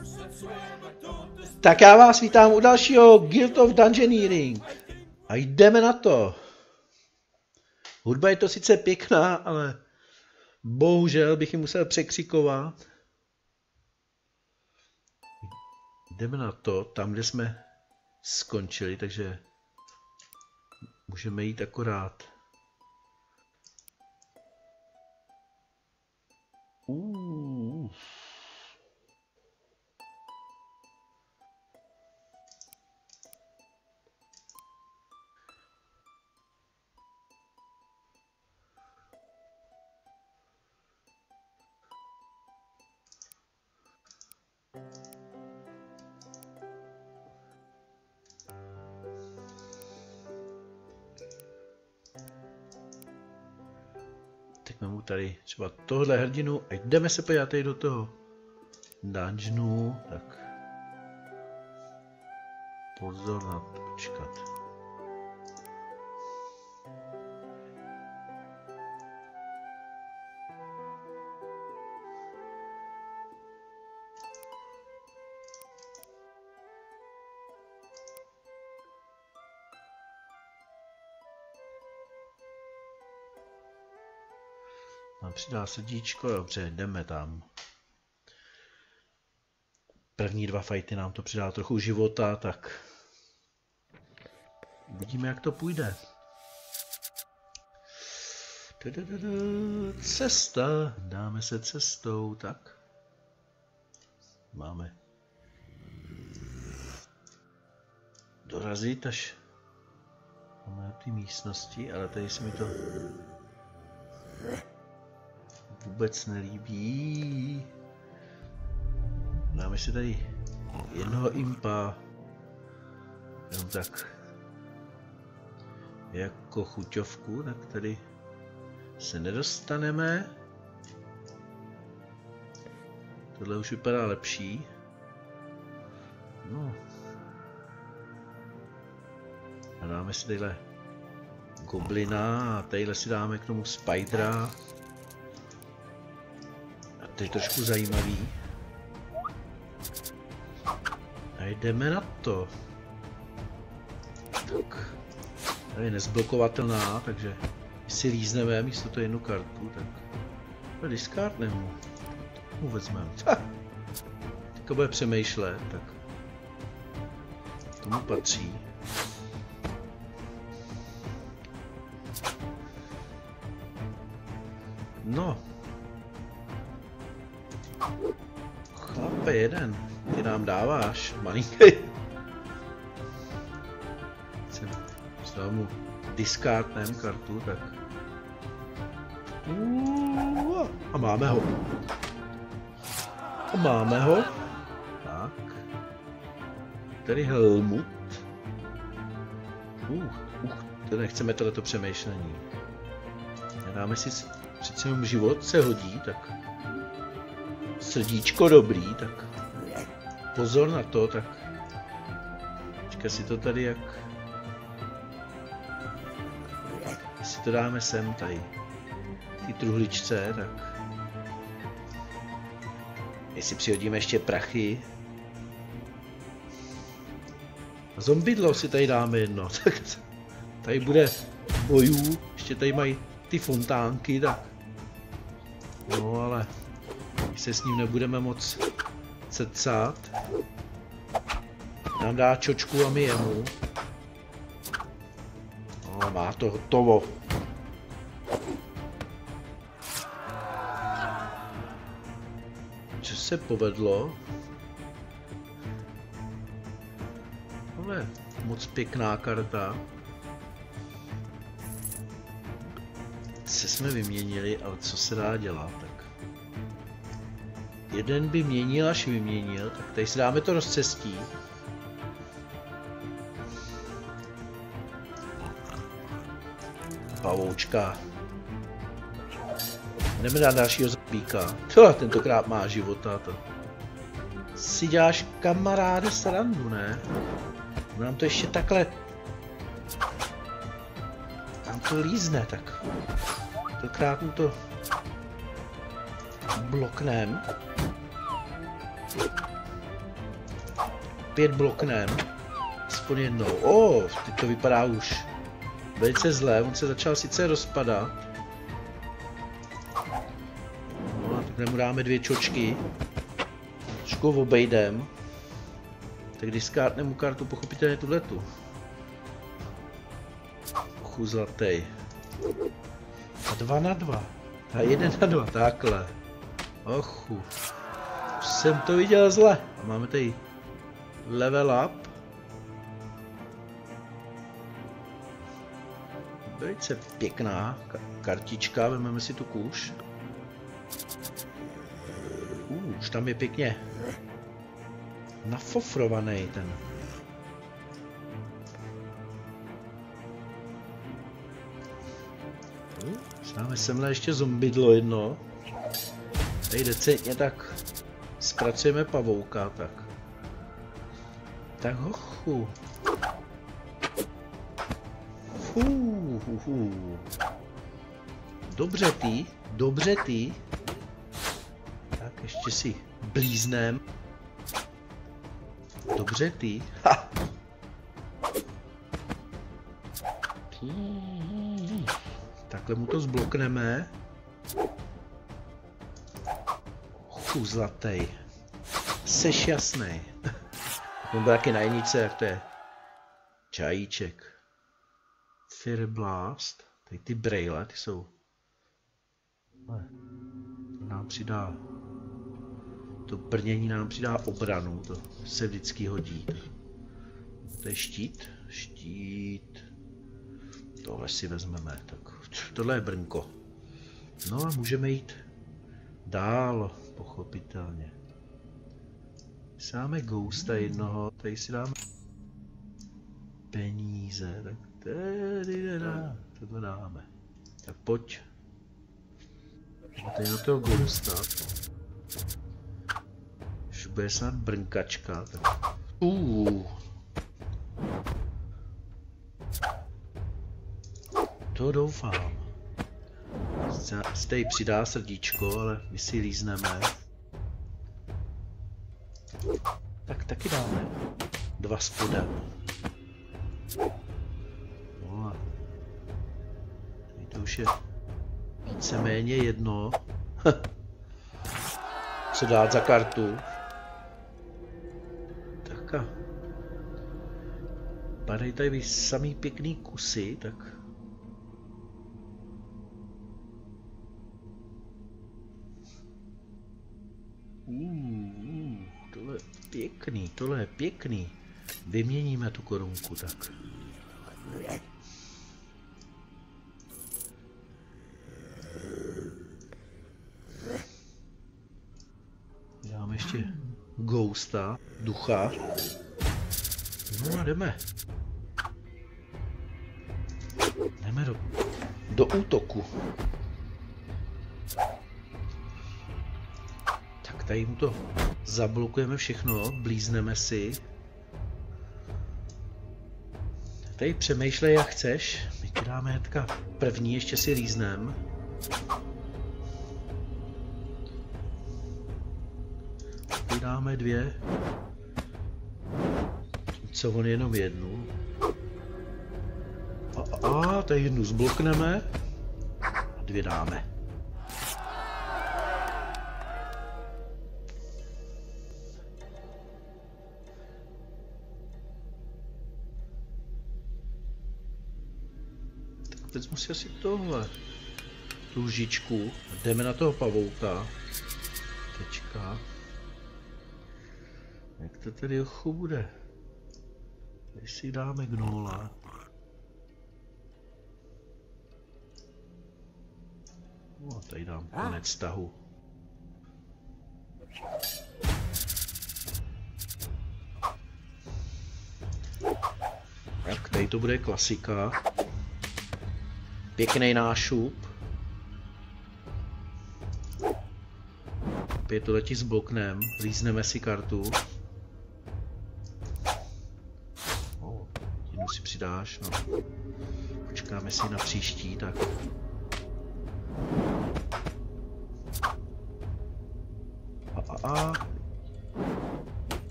Tak já vás vítám u dalšího Guild of Dungeoneering. A jdeme na to. Hudba je to sice pěkná, ale bohužel bych ji musel překřikovat. Jdeme na to, tam, kde jsme skončili, takže můžeme jít akorát. Tak mám tady třeba tohle hrdinu a jdeme se podívat tady do toho dungeonu, tak pozor na to, počkat. Nám přidá srdíčko, dobře, jdeme tam. První dva fighty nám to přidá trochu života, tak uvidíme, jak to půjde. Cesta, dáme se cestou, tak. Máme dorazit až na ty místnosti, ale tady se mi to vůbec nelíbí. Dáme si tady jednoho impa. Jenom tak jako chuťovku, tak tady se nedostaneme. Tohle už vypadá lepší. No. A dáme si tadyhle goblina a tadyhle si dáme k tomu spidera. To je trošku zajímavý. A jdeme na to. Tak. Tady je nezblokovatelná, takže když si lízneme místo to jednu kartu, tak discardneme. Mu vezmeme. Teďka bude přemýšlet, tak tomu patří. No. Chlape, jeden. Ty nám dáváš, malinký. Znovu mu discardnem kartu, tak. A máme ho. A máme ho. Tak. Tady Helmut. To nechceme tohleto přemýšlení. Dáme si přece jenom život se hodí, tak. Srdíčko dobrý, tak pozor na to, tak počkej si to tady jak si to dáme sem tady ty truhličce, tak jestli přihodíme ještě prachy a zombidlo si tady dáme jedno, tak tady bude bojů, ještě tady mají ty fontánky, tak no ale se s ním nebudeme moc cecát. Nám dá čočku a my jemu. No, má to hotovo. Co se povedlo? Tohle moc pěkná karta. Co jsme vyměnili, ale co se dá dělat? Jeden by měnil, až vyměnil, tak tady si dáme to rozcestí. Pavoučka. Jdeme na dalšího zabíka. Tentokrát má života to. Si děláš kamaráde srandu, ne? Nám to ještě takhle. Nám to lízne, tak. Tentokrát mu to bloknem. 5 bloknem. Aspoň jednou. Teď to vypadá už velice zlé. On se začal sice rozpadat. No a takhle mu dáme 2 čočky. Trošku obejdem. Tak když skápne mu kartu, pochopitelně tuhletu. Ochu zlatý. A 2 na 2. A 1 na 2, takhle. Ochu. Už jsem to viděl zle. A máme tady level up. Velice pěkná kartička, vezmeme si tu kůž. Už tam je pěkně nafofrovaný ten. Dáme semhle ještě zombidlo jedno. Tady decentně tak zpracujeme pavouka, tak. Tak hochu. Dobře ty. Tak ještě si blíznem. Dobře ty. Ha. Takhle mu to zblokneme. Zlatý. Seš jasnej. On byl taky na jedničce, jak to je. Čajíček. Fire Blast. Tady ty brejle, ty jsou. To nám přidá. To brnění nám přidá obranu. To se vždycky hodí. To je štít. Štít. Tohle si vezmeme. Tak. Tohle je brnko. No a můžeme jít dál, pochopitelně. Dáme ghosta jednoho, tady si dáme peníze, tak tady tohle dáme. Tak pojď. A tady na toho ghosta. Už bude snad brnkačka, tak. To doufám. Se tady přidá srdíčko, ale my si lízneme. Tak taky dáme 2 spodem. No a tady to už je víceméně jedno. Co dát za kartu. Tak a padají tady samý pěkný kusy, tak tohle je pěkný. Vyměníme tu korunku, tak. Dáme ještě ghosta, ducha. No a jdeme. Jdeme do útoku. Tak tady mu to zablokujeme všechno, blízneme si. Tady přemýšlej jak chceš, my ti dáme hnedka první, ještě si líznem. Tady dáme 2. Co on jenom jednu. A tady jednu zblokneme a 2 dáme. Vezmu si asi tohle, tu lžičku, jdeme na toho pavouka. Tečka. Jak to tedy ochu bude? Tady si dáme gnola. No a tady dám konec tahu. Tak tady to bude klasika. Pěkný nášup. Opět to letí s bloknem, lízneme si kartu. Jednu si přidáš, no. Počkáme si na příští, tak.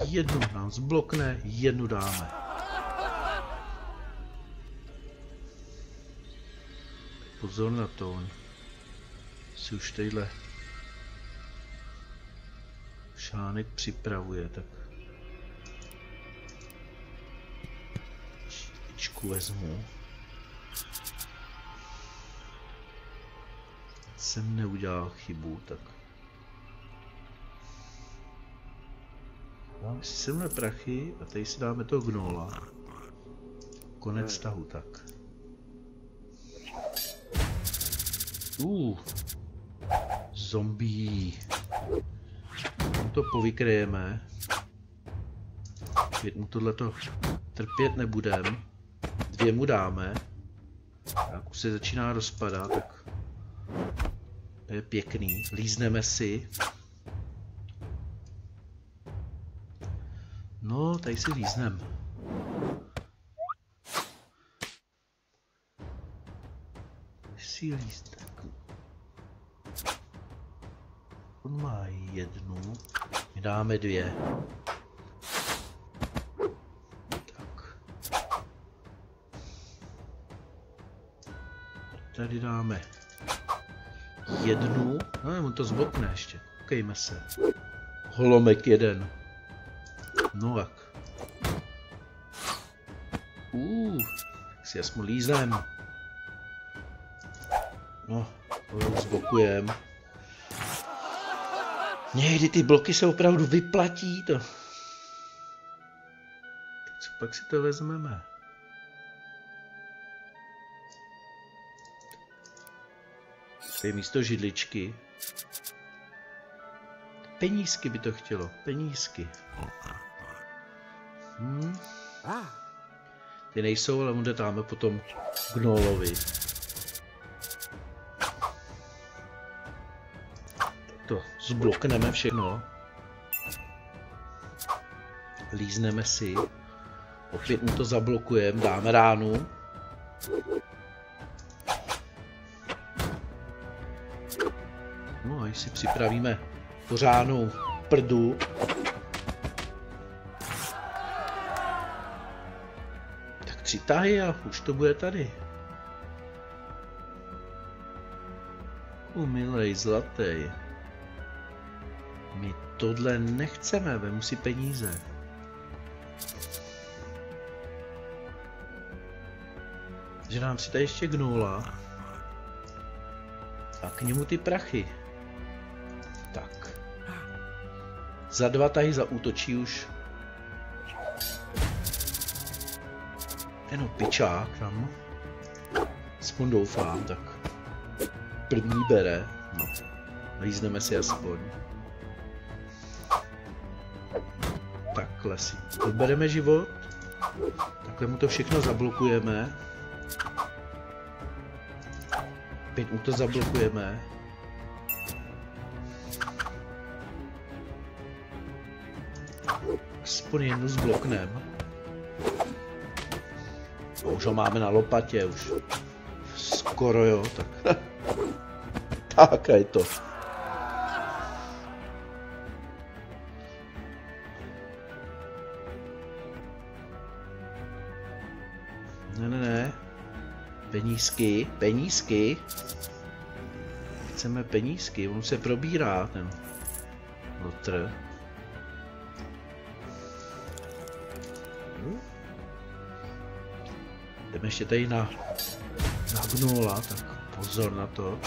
jednu nám zblokne, jednu dáme. Pozor na to, on si už tadyhle šánek připravuje, tak čtyřičku vezmu. Jsem neudělal chybu, tak dáme si semhle prachy a tady si dáme toho gnola. Konec tahu, tak. Zombie. To povykryjeme. Mu tohleto trpět nebudem. 2 mu dáme. Jak už se začíná rozpadat, tak to je pěkný. Lízneme si. No, tady si líznem. Si líznem. On má 1. My dáme 2. Tak. Tady dáme 1. No, on to zblokne ještě. Koukejme se. Holomek 1. No jak. Si aspoň líznem. No, to zblokujem. Někdy ty bloky se opravdu vyplatí to. Tak co pak si to vezmeme? Tady místo židličky. Penízky by to chtělo, penízky. Ty nejsou, ale mu dáme potom gnolovi. To zblokneme všechno. Lízneme si. Opět mu to zablokujeme, dáme ránu. No a když si připravíme pořádnou prdu. Tak 3 tahy a už to bude tady. Milej zlatý. My tohle nechceme, vemu si peníze. Že dám si tady ještě gnola. A k němu ty prachy. Tak. Za 2 tahy zaútočí už. Jenom pičák tam. Aspoň doufám, tak. První bere. No. Lízneme si aspoň. Takhle si odbereme život. Takhle mu to všechno zablokujeme. Opět mu to zablokujeme. Aspoň jednu zblokneme. Už ho máme na lopatě, už skoro jo, tak. Tak je to. Ne. Penízky, penízky. Chceme penízky, on se probírá, ten lotr. Jdeme ještě tady na gnola, tak pozor na to.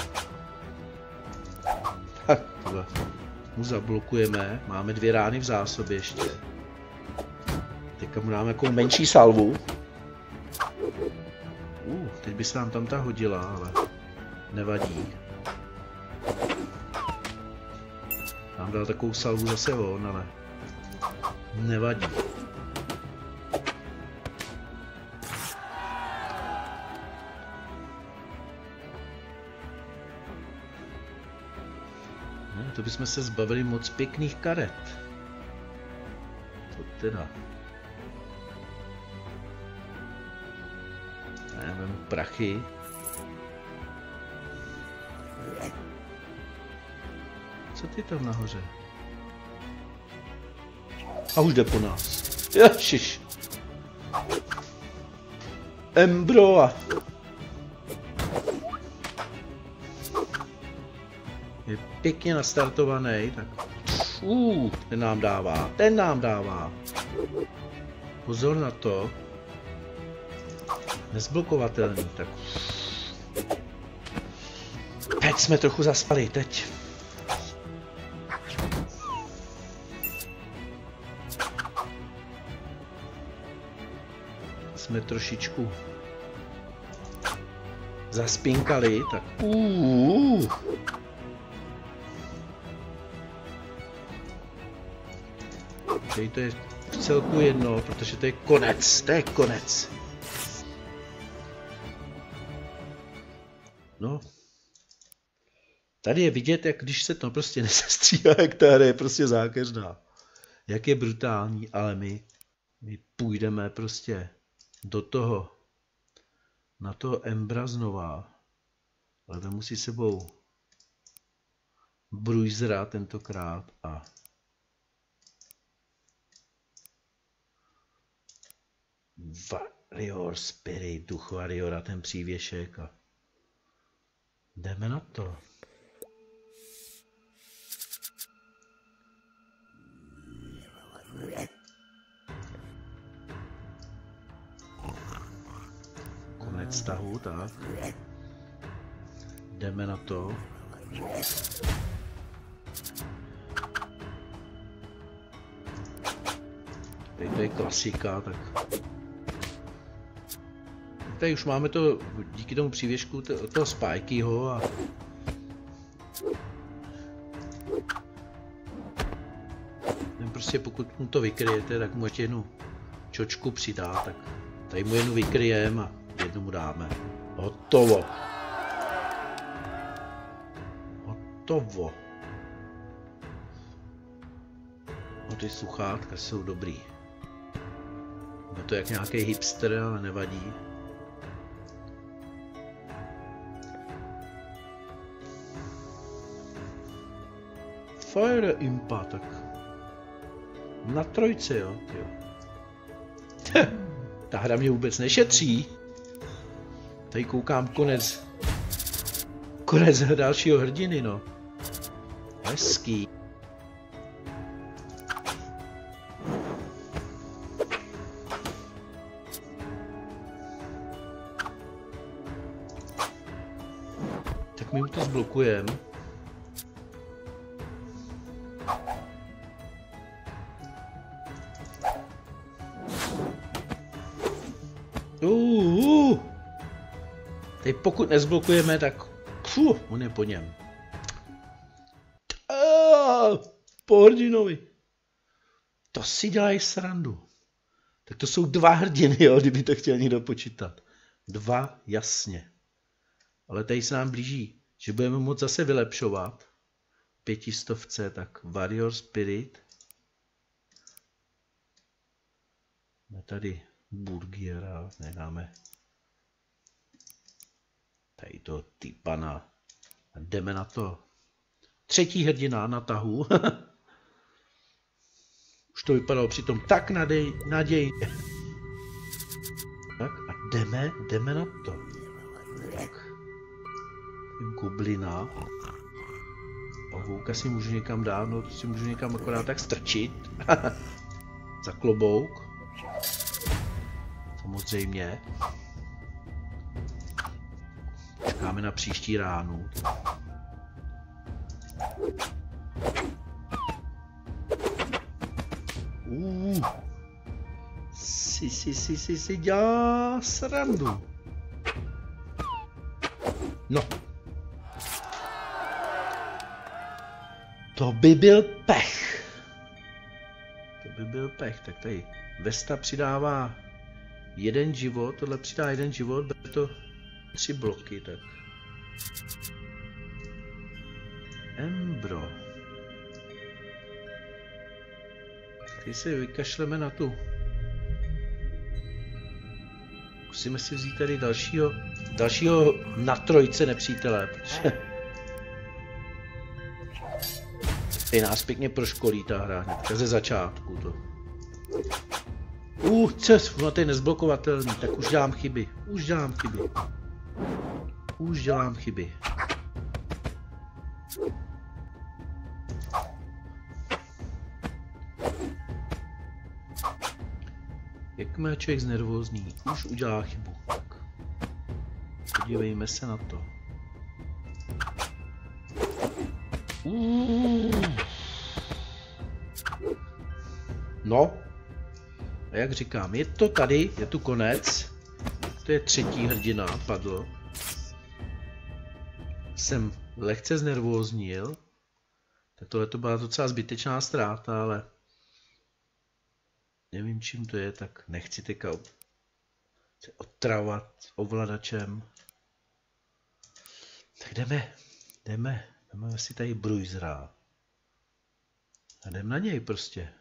Tak, tohle mu zablokujeme, máme 2 rány v zásobě ještě. Teďka mu dáme jako menší salvu. Teď by se nám tam ta hodila, ale nevadí. Nám dal takovou salvu zase on, ale nevadí. No, to bychom se zbavili moc pěkných karet. To teda. Já vemu prachy. Co ty tam nahoře? A už jde po nás. Ježiš. Embro a... Je pěkně nastartovaný, tak... ten nám dává. Pozor na to. Nezblokovatelný, tak... Teď jsme trochu zaspali, teď. Jsme trošičku zaspinkali, tak Tady to je v celku jedno, protože to je konec, No. Tady je vidět, jak když se to prostě nesestříhá, jak ta hra je prostě zákeřná. Jak je brutální, ale my půjdeme prostě do toho, na toho Embra znova, ale tam musí sebou Bruisera tentokrát a Warrior Spirit, duch Warriora, ten přívěšek a jdeme na to. Konec tahu, tak. Jdeme na to. Tady to je klasika, tak. Tady už máme to díky tomu přívěšku toho Spikeyho a prostě pokud mu to vykryjete, tak mu ještě jednu čočku přidá, tak tady mu jednu vykryjeme a jednu mu dáme. Hotovo. Hotovo. No ty sluchátka jsou dobrý. Je to jak nějaký hipster, ale nevadí. Fire Impa, tak na trojce, jo. Ta hra mě vůbec nešetří. Tady koukám konec dalšího hrdiny, no. Hezký. Tak my mu to zblokujeme. Teď pokud nezblokujeme, tak on je po něm. Po hrdinovi. To si dělají srandu. Tak to jsou dva hrdiny, jo, kdyby to chtěl někdo počítat. Dva, jasně. Ale tady se nám blíží, že budeme moct zase vylepšovat. 500, tak Warrior Spirit. Máme tady Burgiera, nedáme tady to typana. Jdeme na to. Třetí hrdina na tahu. Už to vypadalo přitom tak nadějně. Tak a jdeme na to. Tak. Goblina. Pavouka si můžu někam dát, no to si můžu někam akorát tak strčit. Za klobouk. Samozřejmě. Čekáme na příští ránu. Si dělá srandu. No. To by byl pech. Tak tady Vesta přidává jeden život, tohle přidá jeden život, bude to 3 bloky, tak. Embro. Teď si vykašleme na tu. Musíme si vzít tady dalšího na trojce nepřítele, protože tady nás pěkně proškolí ta hra hnedka ze začátku to. Ona to je nezblokovatelný, tak už dělám chyby. Už dělám chyby. Jakmile člověk znervózní, už udělá chybu. Tak. Podívejme se na to. No. A jak říkám, je to tady, je tu konec. To je třetí hrdina, padl. Jsem lehce znervóznil. Tak tohle to byla docela zbytečná ztráta, ale nevím, čím to je, tak nechci teďka se otravovat ovladačem. Tak jdeme si tady Bruisera. A jdem na něj prostě.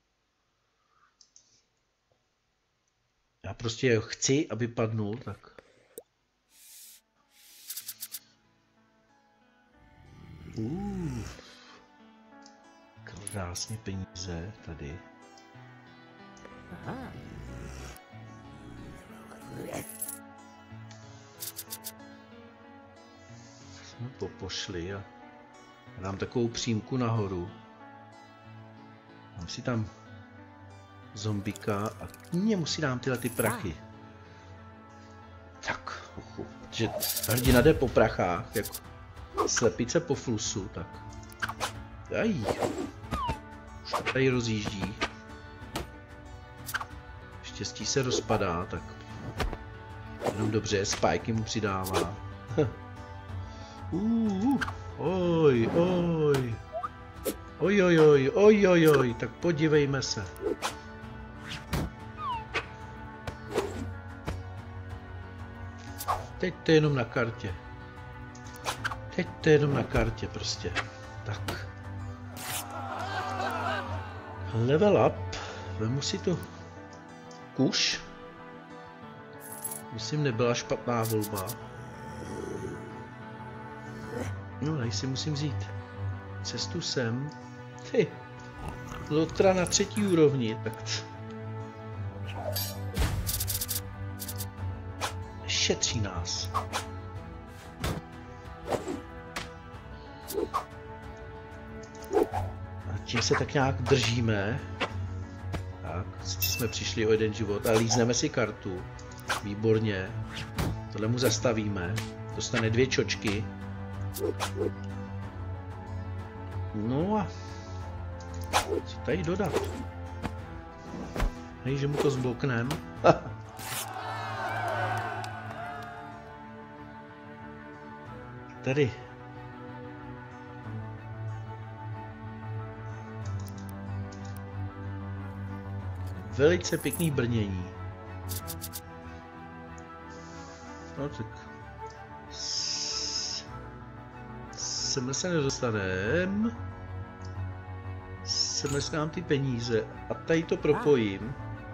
Já prostě chci, aby padnul, tak. Krásně peníze tady. Jsme popošli a dám takovou přímku nahoru. Dám si tam zombika a k němu si dám tyhle ty prachy. Tak, že hrdina jde po prachách, jako slepice po flusu, tak. Aj. Už to tady rozjíždí. Štěstí se rozpadá, tak jenom dobře, spajky mu přidává. Oj, tak podívejme se. Teď to je jenom na kartě. Prostě. Tak. Level up. Vemu si tu kuš. Myslím, nebyla špatná volba. No, tady si musím vzít cestu sem. Ty, lotra na 3. úrovni, tak šetří nás. A tím se tak nějak držíme. Tak, jsme přišli o 1 život a lízneme si kartu. Výborně. Tohle mu zastavíme. Dostane 2 čočky. No a co tady dodat? Hej, že mu to zbloknem. Tady. Velice pěkný brnění. No tak. Sem se nedostanem. Sem ty peníze a tady to propojím.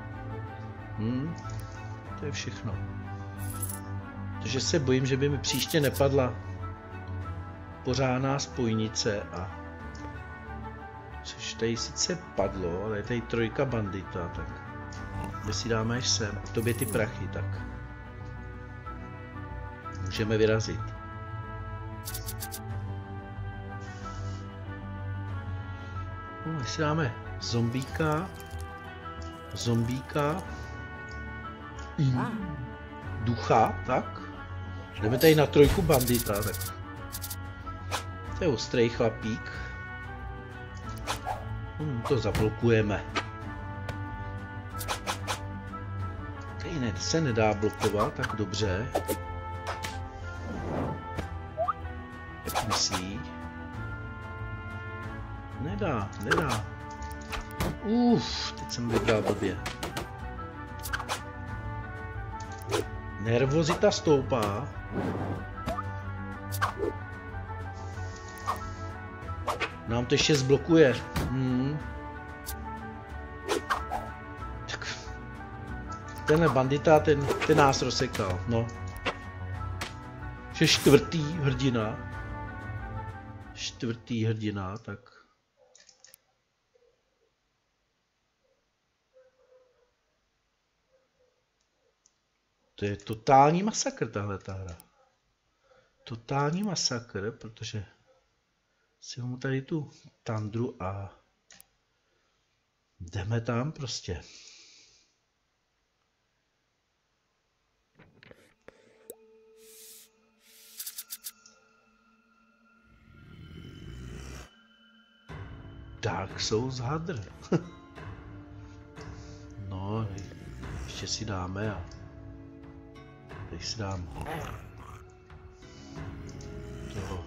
To je všechno. Protože se bojím, že by mi příště nepadla pořádná spojnice a což tady sice padlo, ale je tady 3 bandita, tak my si dáme až sem. A tobě ty prachy, tak můžeme vyrazit. No, si dáme zombíka, ducha, tak. Jdeme tady na 3 bandita, tak. To je ostrý chlapík. To zablokujeme. Tady se nedá blokovat, tak dobře. Jak myslí? Nedá. Teď jsem vybral blbě. Nervozita stoupá. Nám to ještě zblokuje. Tak. Ten bandita, ten nás rozsekal, no. Že 4. hrdina, tak. To je totální masakr tahle hra. Totální masakr, protože si mu tady tu tandru a jdeme tam prostě. Dark Souls Hadr. No, ještě si dáme a teď si dám toho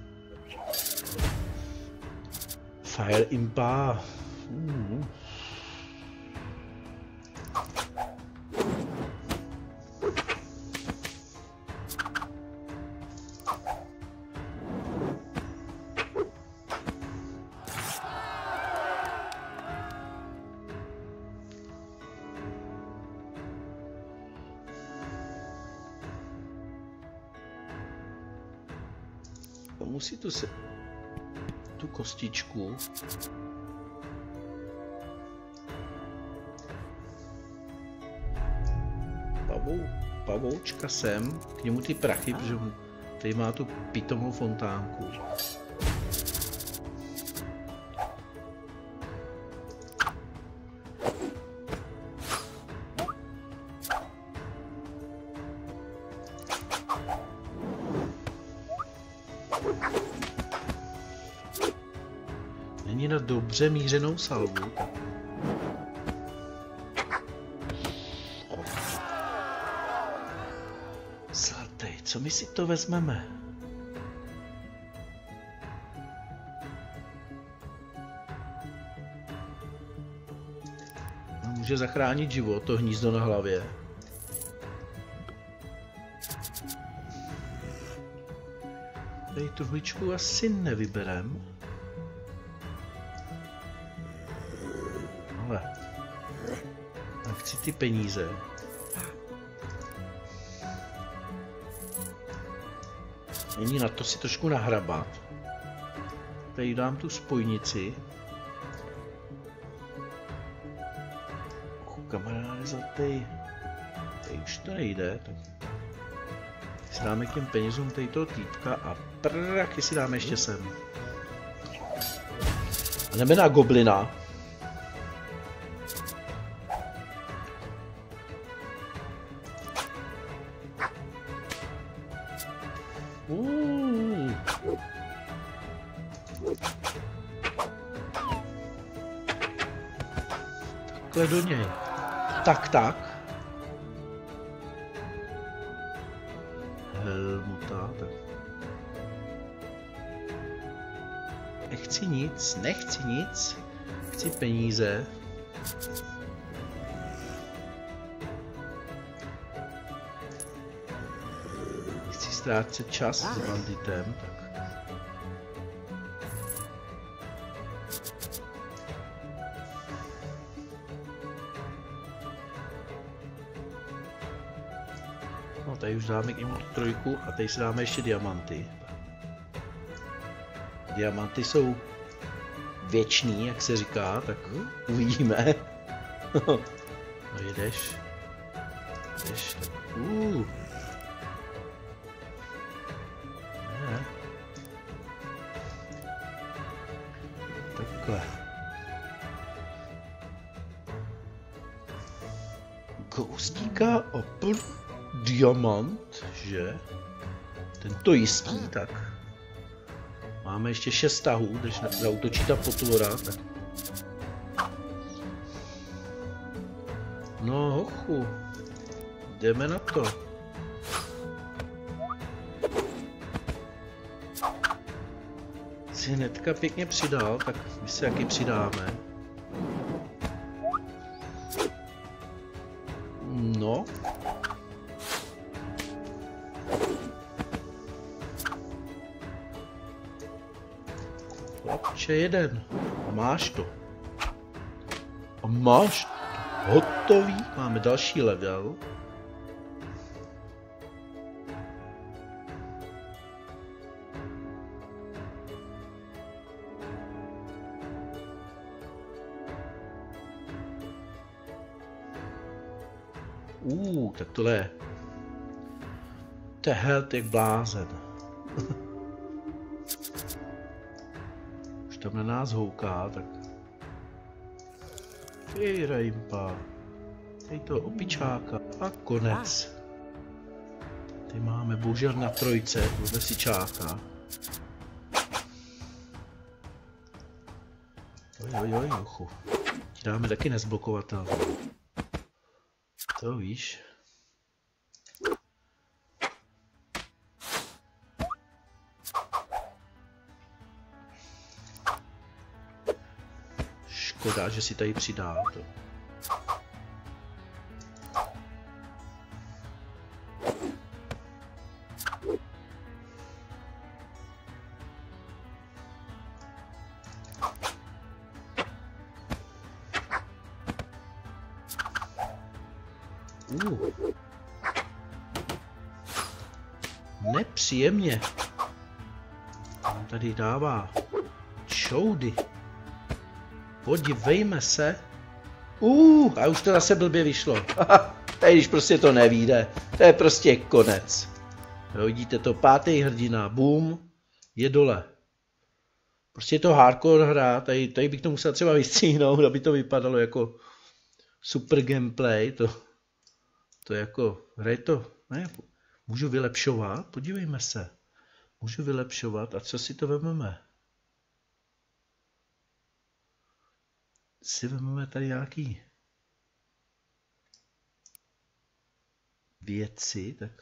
Fire Impa. Musí tu kostičku pavoučka sem, k němu ty prachy, protože tady má tu pitomou fontánku. Není na dobře mířenou salvu. Zlatý, co my si to vezmeme? No, může zachránit život, to hnízdo na hlavě. Tady truhličku asi nevyberem. Ale tak chci ty peníze. Není na to si trošku nahrabat. Tady dám tu spojnici. Kamaráde zlatý. Tady už to nejde. Tak si dáme k těm penězům tady toho týpka a prachy si dáme ještě sem. A jdeme na goblina. Takhle do něj. Tak. Helmuta, tak. Nechci nic. Chci peníze. Chci ztrácet čas s banditem, tak. No, tady už dáme k němu trojku a tady si dáme ještě diamanty. Diamanty jsou věčný, jak se říká, tak uvidíme. No jedeš. Tak. Ne. Takhle. Koustíka opl diamant, že? Tento jistý, tak. Máme ještě 6 tahů, když zautočí ta potvora, tak. No hochu, jdeme na to. Si hnedka pěkně přidal, tak my si jaký přidáme. No. Chlapče, jeden. A máš to. A máš to. Hotový. Máme další level. Tak tohle je To je health jak blázen. Už tam na nás houká, tak... Fejrejmpa. Dej to opičáka a konec. Ty máme bohužel na trojce, vůbec si čáka. Ojojoj, juchu. Ti dáme taky nezblokovatelný. To víš. Škoda, že si tady přidá to. Nepříjemně. On tady dává čoudy. Podívejme se. A už to zase blbě vyšlo. Tady když prostě to nevíde, to je prostě konec. Jo, vidíte to, 5. hrdina, boom, je dole. Prostě je to hardcore hra, tady bych to musel třeba vystříhnout, aby to vypadalo jako super gameplay, to je jako, hraje to, ne, můžu vylepšovat, podívejme se, můžu vylepšovat a co si to vezmeme? Si vezmeme tady nějaký věci, tak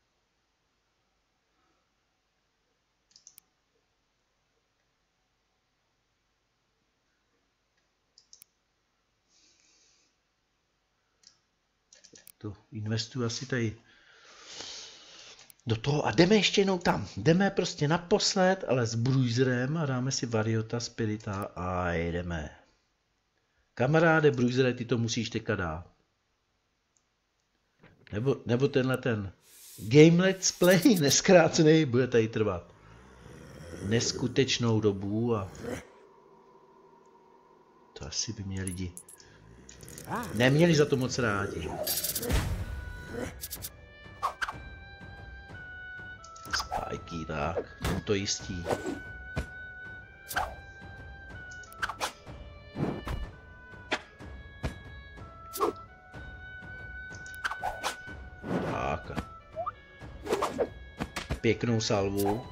to investuji asi tady do toho a jdeme ještě jednou tam. Jdeme prostě naposled, ale s Bruiserem a dáme si Variota, Spirita a jedeme. Kamaráde Bruisere, ty to musíš teďka dát. Nebo tenhle ten Game Let's Play neskrácený bude tady trvat neskutečnou dobu a to asi by mě lidi neměli za to moc rádi. Spajky, tak, to jistí. Tak. Pěknou salvu.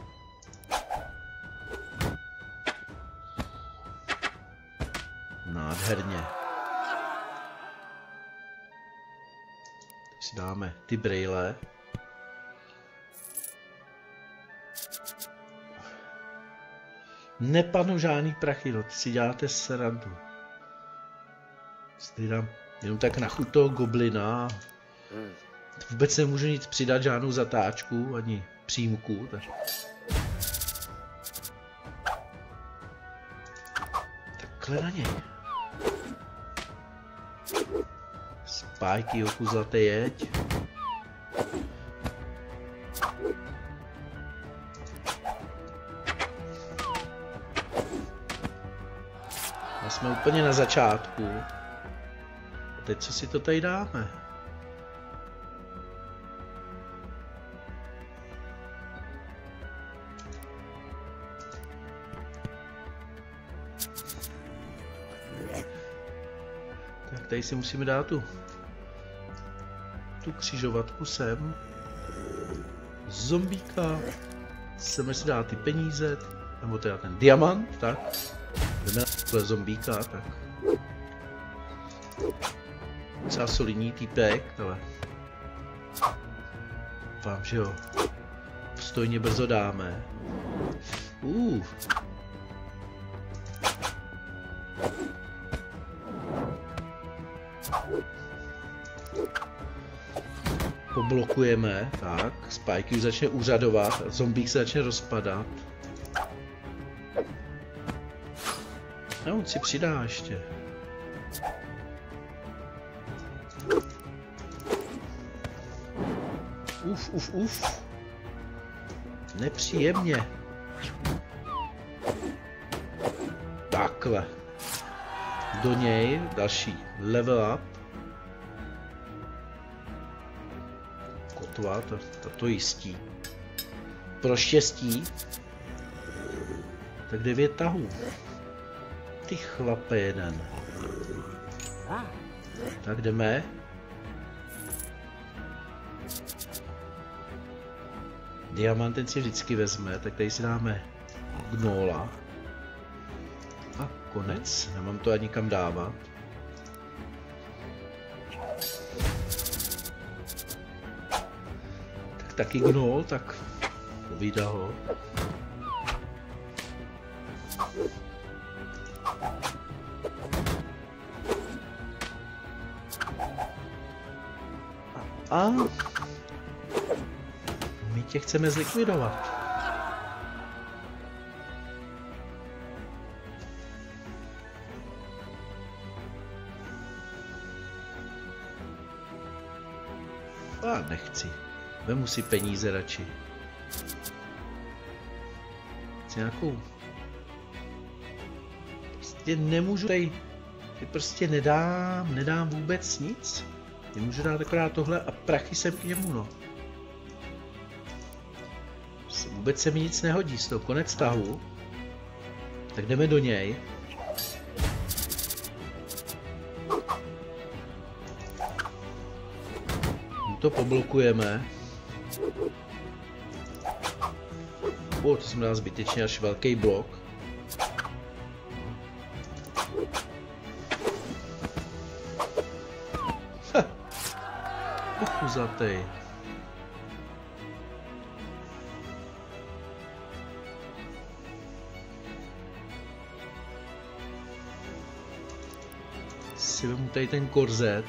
Nádherně. Tak si dáme ty brejle. Nepadnou žádný prachy, no, ty si děláte srandu. Si dám jenom tak na chuť toho goblina. Vůbec nemůžu nic přidat, žádnou zatáčku, ani přímku. Tak. Takhle na něj. Spajky, oku zlaté jeď. A jsme úplně na začátku. A teď co si to tady dáme? Tak tady si musíme dát tu křižovatku sem. Zombíka. Chceme si dát ty peníze, nebo teda ten diamant, tak. Jdeme na tohle zombíka, tak. Docela solidní týpek, ale vám, že jo, stojně brzo dáme. Poblokujeme, tak, Spike už začne úřadovat, zombík se začne rozpadat. No, on si přidá ještě. Uf. Nepříjemně. Takhle. Do něj další level up. mrtvá, to jistí. Pro štěstí. Tak 9 tahů. Ty chlape jeden. Tak jdeme. Diamant ten si vždycky vezme, tak tady si dáme gnola. A konec, nemám to ani kam dávat. Tak taky gnol, tak povídá ho. A my tě chceme zlikvidovat. A nechci. Vemu si peníze radši. Chci nějakou... Prostě nemůžu tady... Prostě nedám vůbec nic. Nemůžu dát akorát tohle a prachy sem k němu, no. Vůbec se mi nic nehodí z toho, konec tahu. Tak jdeme do něj. To poblokujeme. To jsme dali zbytečně až velký blok. Pochuzatej. Si vemu tady ten korzet.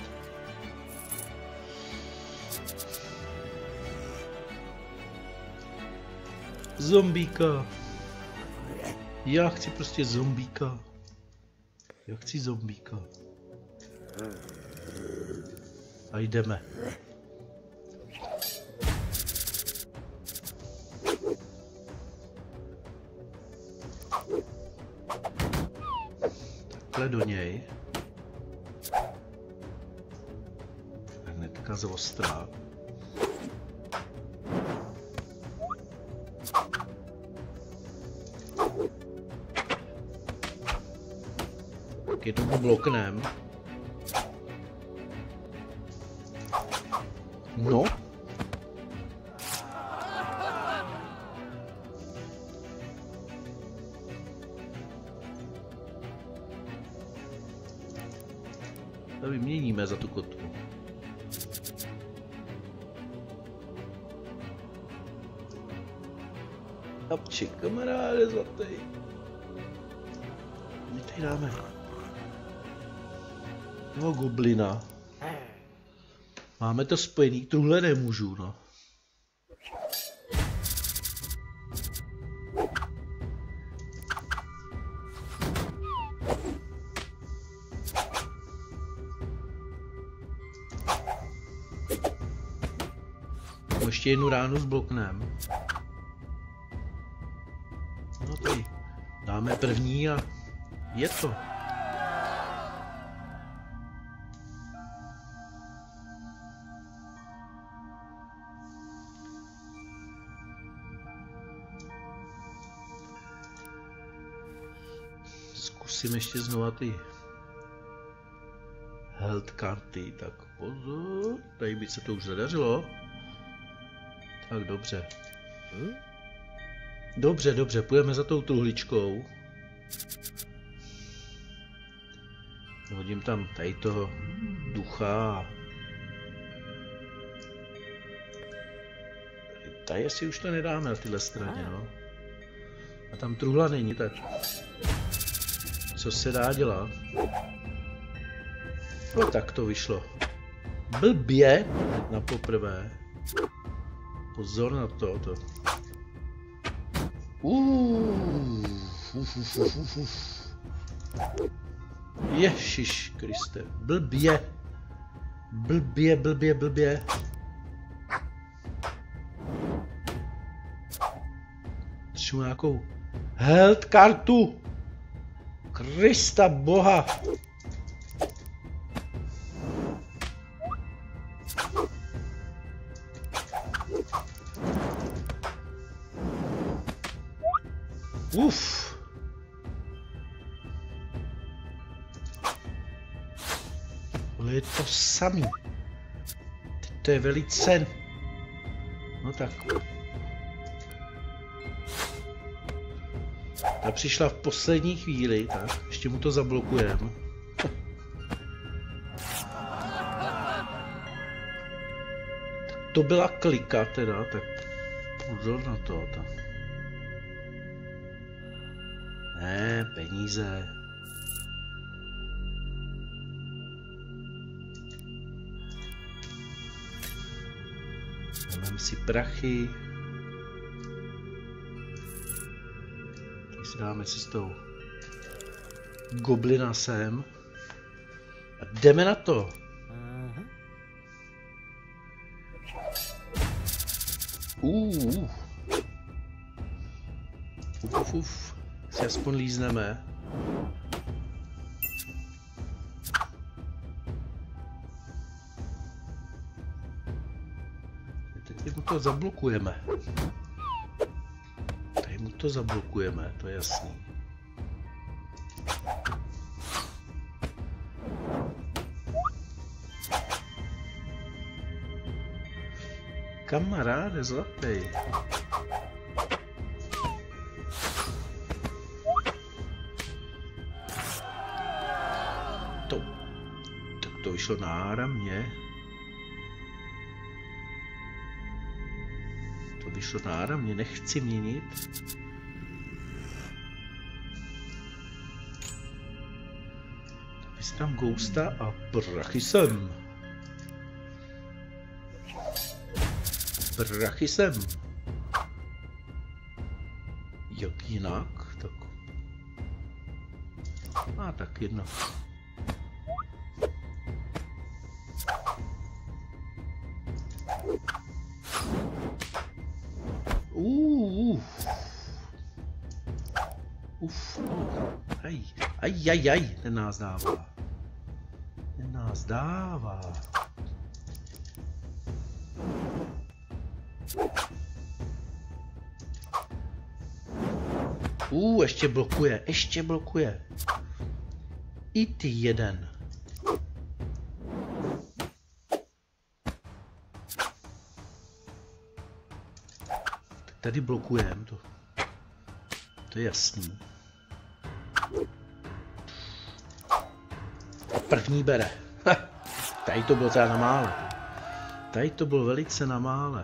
Zombíka. Já chci prostě zombíka. Já chci zombíka. A jdeme. Takhle do něj. Hnedka z ostra. Je tomu bloknem. No. To vyměníme za tu kotvu. Apček, kamaráde zlatý. My tady dáme toho goblina. Máme to spojený, tuhle nemůžu, no. Ještě jednu ránu s bloknem. No tady dáme první a je to. Zkusím ještě znova ty health karty, tak pozor, tady by se to už zadařilo. Tak dobře. Dobře, půjdeme za tou truhličkou. Hodím tam tady toho ducha. Tady si už to nedáme na tyhle straně, no. A tam truhla není, tak co se dá dělat? No tak to vyšlo. Blbě na poprvé. Pozor na to. Ježiš Kriste, blbě. Třeba nějakou health kartu. Krista boha. Uf. Ale je to samý. Teď to je velice... No tak. Ta přišla v poslední chvíli, tak ještě mu to zablokujeme. To byla klika teda, tak pozor na to. Tak. Ne, peníze. Vezmeme si prachy. Tady si dáme cestou goblina sem. A jdeme na to. Uf. Si aspoň lízneme. Teď mu to zablokujeme. Tady mu to zablokujeme, to je jasný. Kamaráde zlatý. Tak to vyšlo náramně. To vyšlo náramně, nechci měnit. Tak si tam gousta a prachy sem. Prachy sem. Jak jinak? Tak. A tak jedno. Aj, ten nás dává. Ten nás dává. Ještě blokuje. I ty jeden. Tak tady blokujeme to. To je jasný. První bere. Tady to bylo teda na mále. Tady to bylo velice na mále.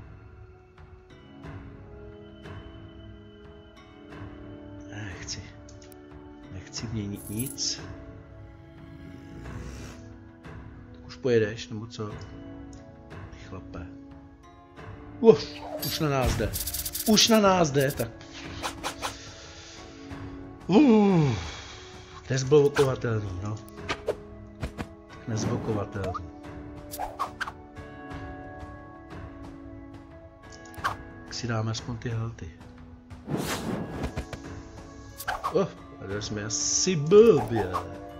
Nechci měnit nic. Tak už pojedeš, nebo co? Ty chlape. Už na nás jde. Tak. Nezblokovatelný, no. Nezblokovatelný. Tak si dáme aspoň ty helty. A tady jsme asi blbě.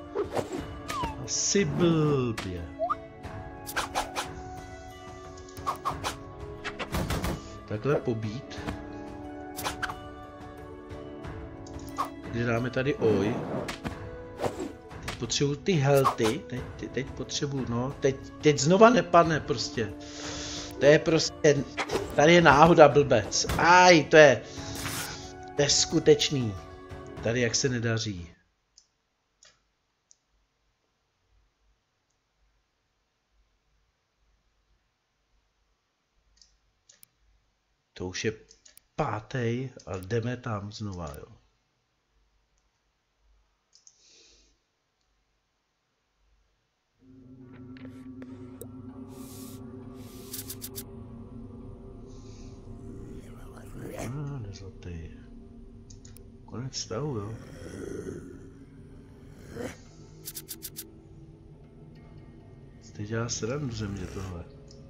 Takhle pobít. Když dáme tady oj. Teď potřebuji ty helty. Teď potřebuji, no. Teď znova nepadne prostě. To je prostě. Tady je náhoda, blbec. Aj, to je skutečný. Tady jak se nedaří. To už je 5. a jdeme tam znova, jo. Nezlatý. Konec stavu, jo. Teď dělá srandu ze mě tohle.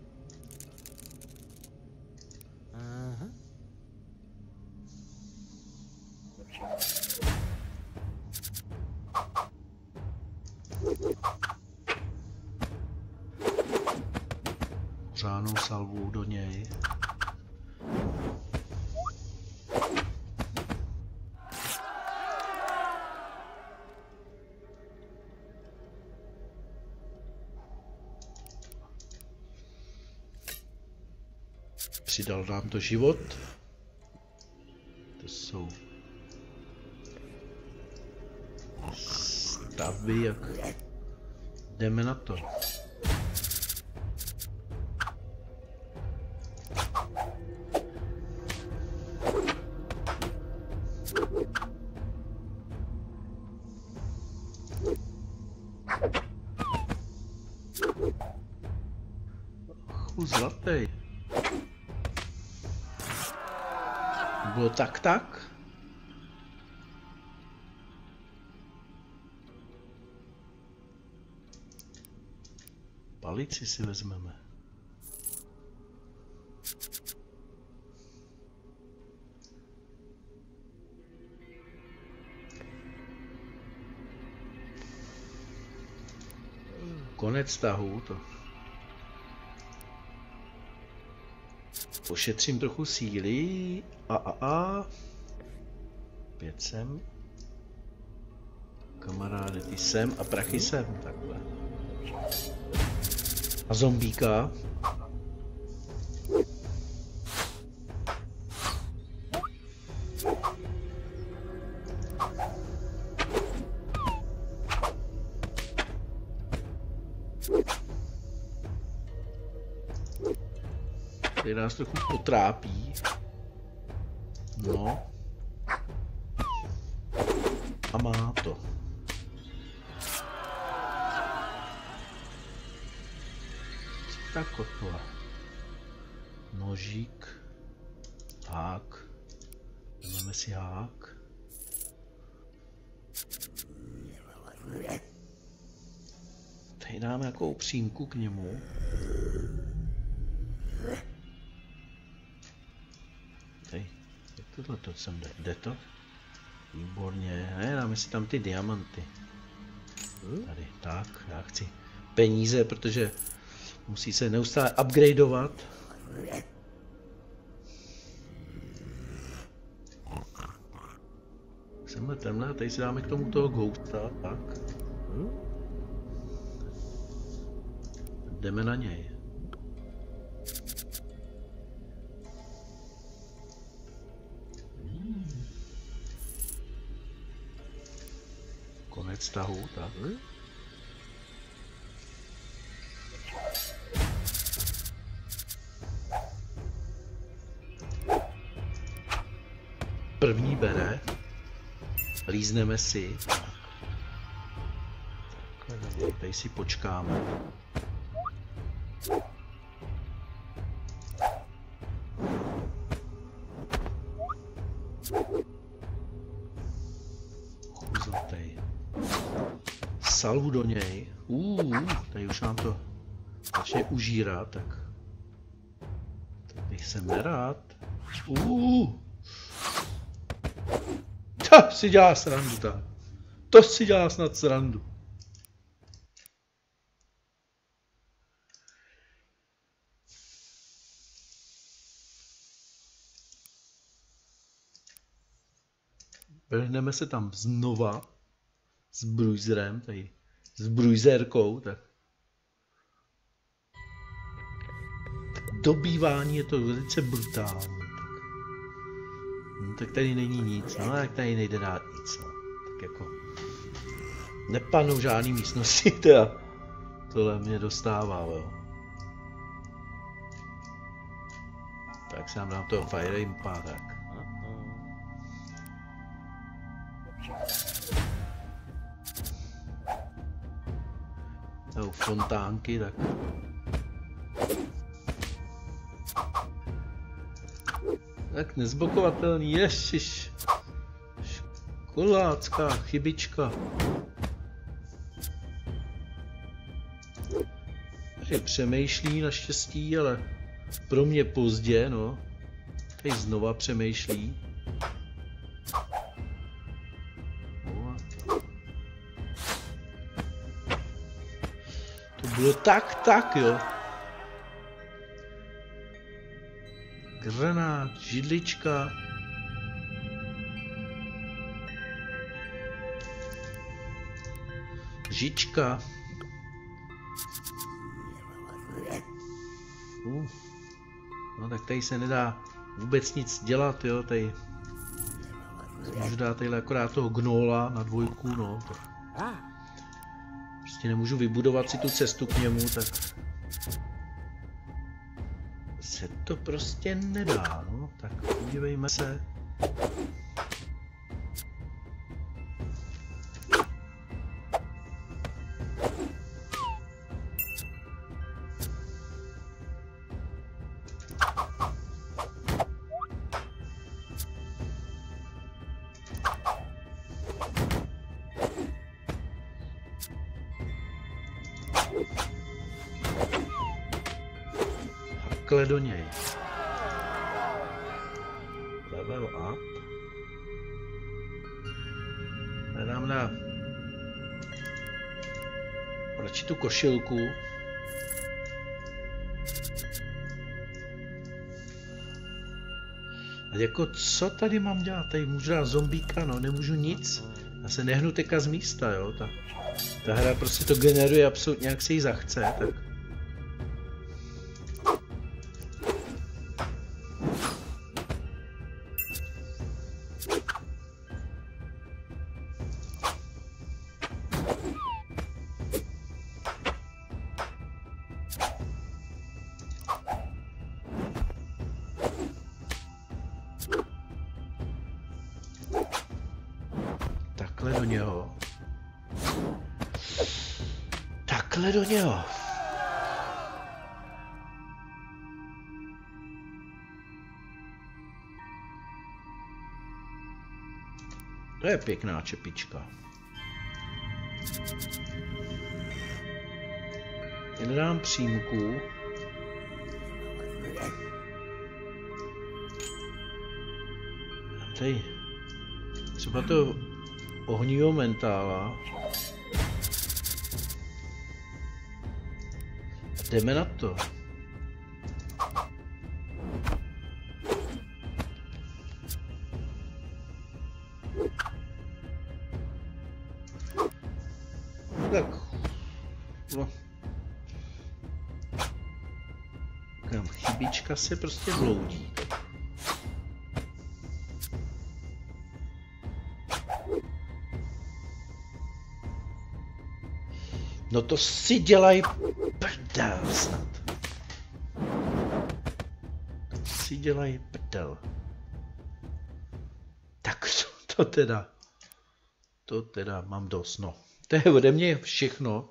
Řádnou salvu do něj. Přidal nám to život. To jsou stavby, jak jdeme na to. Zlatý. Bylo tak. Palici si vezmeme. Konec tahu to. Pošetřím trochu síly. Pět sem. Kamaráde, ty sem a prachy sem, takhle. A zombíka. Který nás trochu potrápí. No. A má to. Co tak tohle? Nožík. Hák. Vezmeme si hák. Tady dáme jakou přímku k němu. Tady, jak tohle to sem jde? Jde to? Výborně, ne, dáme si tam ty diamanty. Tady, tak, já chci peníze, protože musí se neustále upgradeovat. Semhle tenhle, tady si dáme k tomu toho ghosta, tak. Jdeme na něj. Konec tahu, tak. První bere. Lízneme si. Takhle, tady si počkáme. Zlatý. Salvu do něj. Tady už nám to začne užírat, tak bych jsem nerád. To si dělá srandu tam. To si dělá snad srandu. Vrhneme se tam znova s bruiserem, tady s bruiserkou, tak dobývání je to velice brutální. Tak tady není nic, no tak tady nejde dát nic, no. Tak jako nepadnou žádný místnosti, teda tohle mě dostává, jo. Tak se nám dám toho Fire Impa, tak. Fontánky, tak. Tak nezblokovatelný, ježiš. Školácká chybička. Tady přemýšlí naštěstí, ale pro mě pozdě, no. Tady znova přemýšlí. To bylo tak, jo. Granát, židlička. Žička. No tak tady se nedá vůbec nic dělat, jo, tady můžu dát tady akorát toho gnola na 2, no, tak prostě nemůžu vybudovat si tu cestu k němu, tak se to prostě nedá, no, tak podívejme se. Hakle do něj. Level up. Nedám na radši tu košilku. A jako co tady mám dělat? Tady můžu dát zombíka, no nemůžu nic. Já se nehnu teďka z místa, jo. Ta hra prostě to generuje absolutně jak se jí zachce, tak. Takhle do něho. Takhle do něho. To je pěkná čepička. Jen dám přímku. Tady třeba to ohnívého mentála. Jdeme na to. Tak. No. Kam chybička se prostě bloudí. No to si dělaj prdel snad. To si dělaj prdel. Tak to teda mám dost, no. To je ode mě všechno.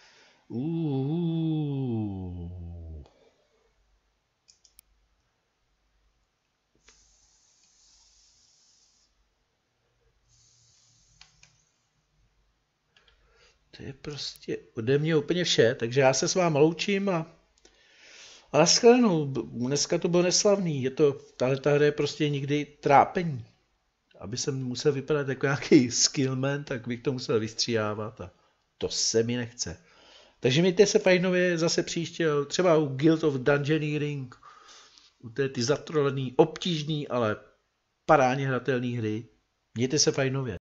To je prostě ode mě úplně vše, takže já se s vámi loučím a shledanou. Dneska to bylo neslavný, tahle hra je prostě nikdy trápení. Aby jsem musel vypadat jako nějaký skillman, tak bych to musel vystříhávat a to se mi nechce. Takže mějte se fajnově zase příště, třeba u Guild of Dungeoneering, u ty zatrolený, obtížný, ale parádně hratelné hry. Mějte se fajnově.